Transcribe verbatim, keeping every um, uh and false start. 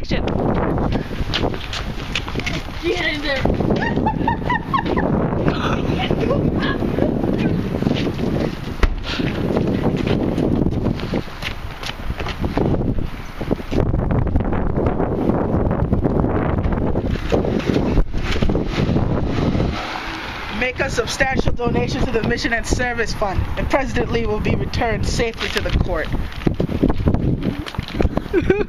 action. Get in there. Make a substantial donation to the Mission and Service Fund, and President Leigh will be returned safely to the court.